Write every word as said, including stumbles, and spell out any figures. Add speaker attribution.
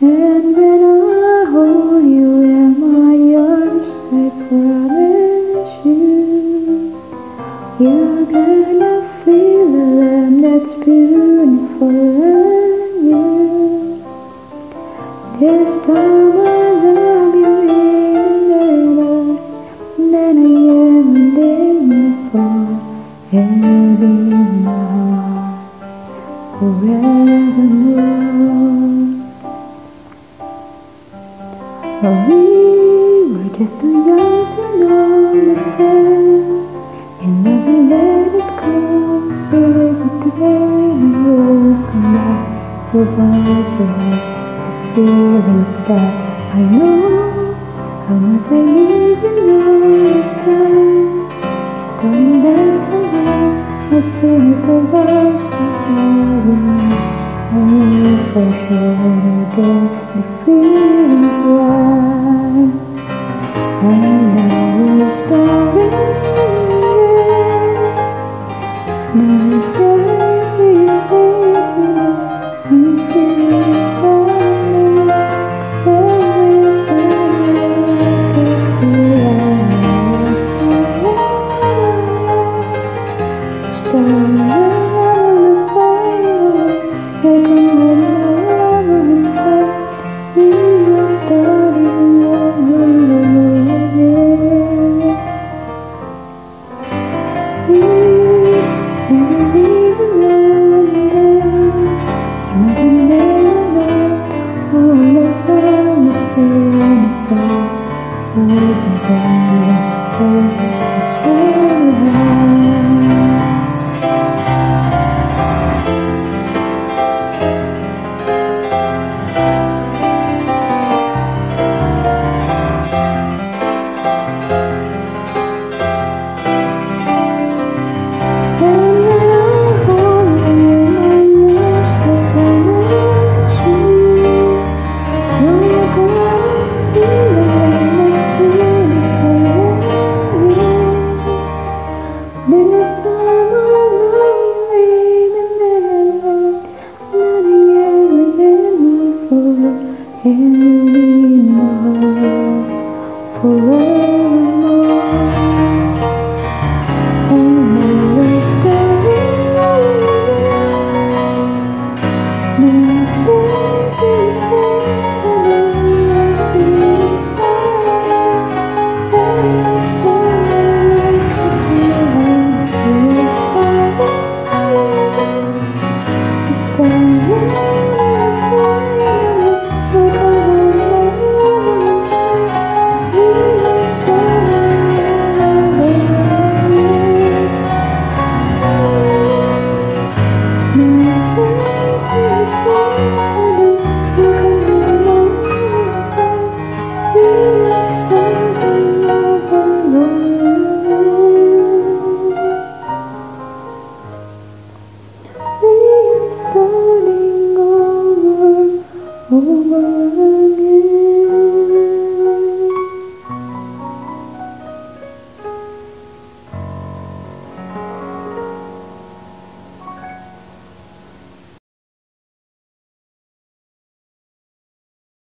Speaker 1: And when I hold you in my arms, I promise you, you're gonna feel a love that's beautiful and you. This time I love you even better than I ever did before. And in my heart forevermore. We were just too young to know the pain, and never let it go. So easy to say when words come back, so hard to hide the feelings that I know. How much I need you all the time. Starting back somewhere, as soon as I was so sorry, I knew for sure that the feeling